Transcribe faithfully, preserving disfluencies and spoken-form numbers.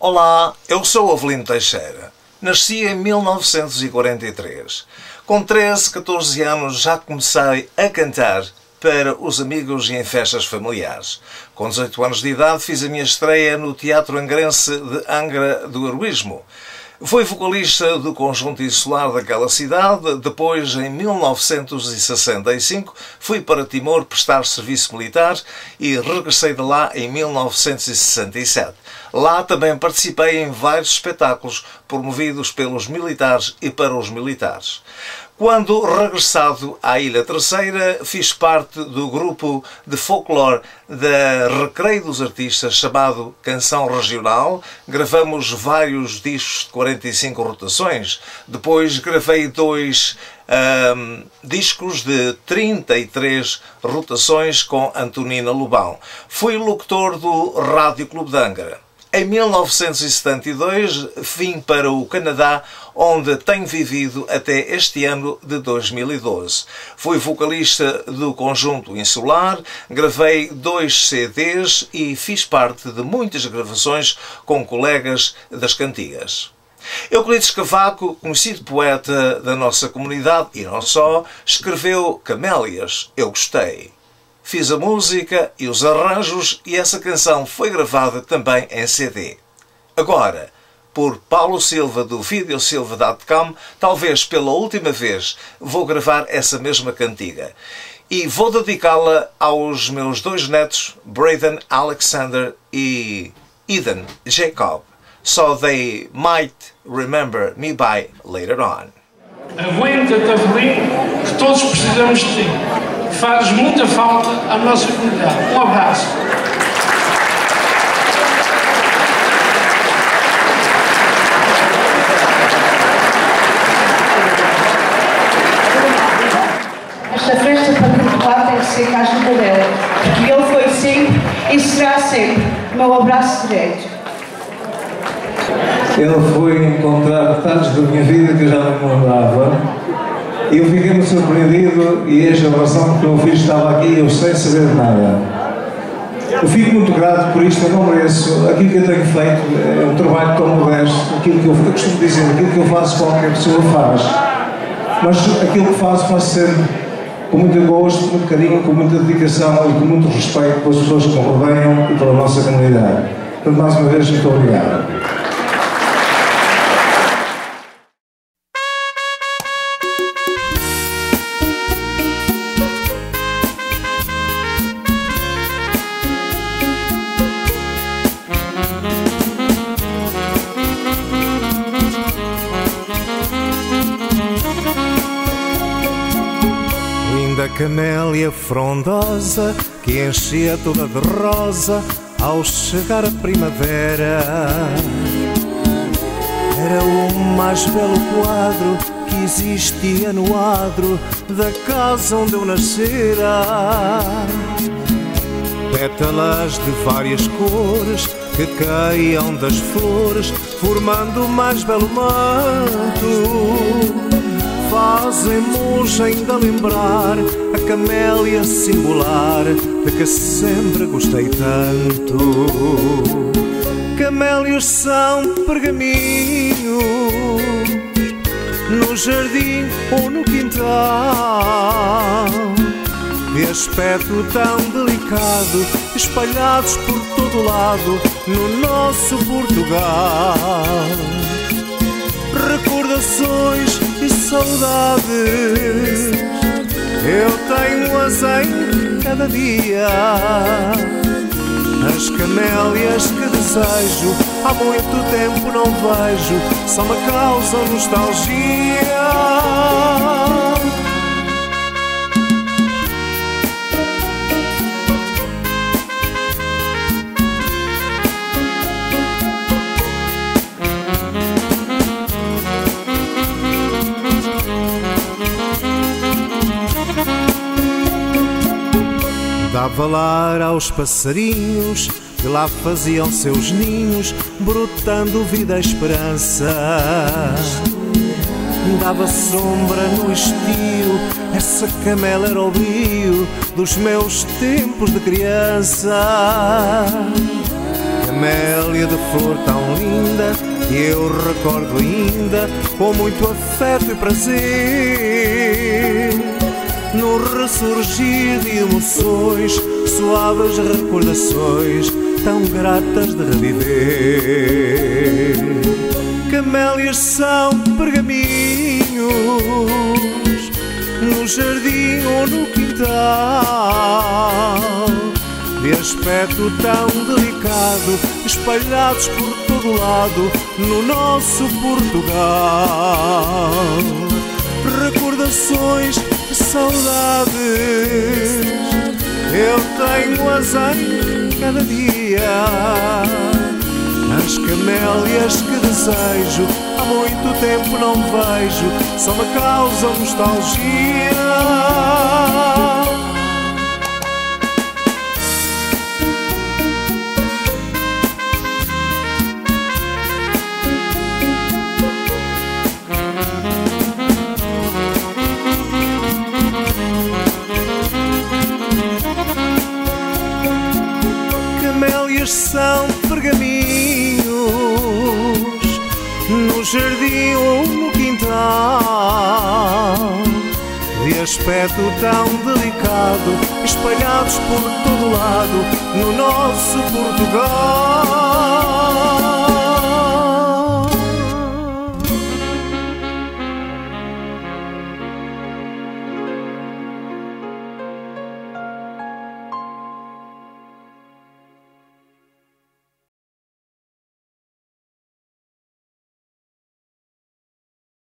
Olá, eu sou o Avelino Teixeira. Nasci em mil novecentos e quarenta e três. Com treze, catorze anos já comecei a cantar para os amigos e em festas familiares. Com dezoito anos de idade fiz a minha estreia no Teatro Angrense de Angra do Heroísmo. Fui vocalista do conjunto insular daquela cidade. Depois, em mil novecentos e sessenta e cinco, fui para Timor prestar serviço militar e regressei de lá em mil novecentos e sessenta e sete. Lá também participei em vários espetáculos promovidos pelos militares e para os militares. Quando regressado à Ilha Terceira, fiz parte do grupo de folclore da Recreio dos Artistas chamado Canção Regional. Gravamos vários discos de quarenta e cinco rotações. Depois gravei dois um, discos de trinta e três rotações com Antonina Lobão. Fui locutor do Rádio Clube de Angra. Em mil novecentos e setenta e dois vim para o Canadá, onde tenho vivido até este ano de dois mil e doze. Fui vocalista do conjunto insular, gravei dois C Ds e fiz parte de muitas gravações com colegas das cantigas. Euclides Cavaco, conhecido poeta da nossa comunidade e não só, escreveu Camélias, eu gostei. Fiz a música e os arranjos e essa canção foi gravada também em C D. Agora, por Paulo Silva do videosilva ponto com, talvez pela última vez, vou gravar essa mesma cantiga. E vou dedicá-la aos meus dois netos, Braden Alexander e Eden Jacob, so they might remember me by later on. Aguenta-te, Avelino, que todos precisamos de ti. Fazes muita falta à nossa comunidade. Um abraço. Esta festa particular tem que ser cá junto dela, porque ele foi sempre e será sempre o meu abraço direito. Ele foi encontrar detalhes da minha vida que eu já não me lembrava. E eu fiquei-me surpreendido e esta oração que o meu filho estava aqui eu sem saber de nada. Eu fico muito grato por isto, eu não mereço. Aquilo que eu tenho feito é um trabalho tão modesto, aquilo que eu, eu costumo dizer, aquilo que eu faço qualquer pessoa faz. Mas aquilo que faço, faço sempre com muito gosto, com muito carinho, com muita dedicação e com muito respeito pelas pessoas que me rodeiam e pela nossa comunidade. Portanto, mais uma vez, muito obrigado. Da camélia frondosa que enchia toda de rosa ao chegar a primavera. Era o mais belo quadro que existia no adro da casa onde eu nascera. Pétalas de várias cores que caíam das flores, formando o mais belo manto. Fazem-nos ainda lembrar a camélia singular de que sempre gostei tanto. Camélios são pergaminhos no jardim ou no quintal, de aspecto tão delicado, espalhados por todo lado no nosso Portugal. Recordações e saudades eu tenho-as em cada dia. As camélias que desejo há muito tempo não vejo, só me causam nostalgia. Dava lar aos passarinhos que lá faziam seus ninhos, brotando vida e esperança. Dava sombra no estio, essa camela era o brio dos meus tempos de criança. camélia de flor tão linda que eu recordo ainda com muito afeto e prazer. No ressurgir de emoções, suaves recordações tão gratas de reviver. Camélias são pergaminhos no jardim ou no quintal, de aspecto tão delicado, espalhados por todo lado no nosso Portugal. Recordações de saudades, eu tenho-as em cada dia. As camélias que desejo há muito tempo não vejo, só me causam nostalgia. Camélias são pergaminhos no jardim ou no quintal, de aspecto tão delicado, espalhados por todo lado no nosso Portugal.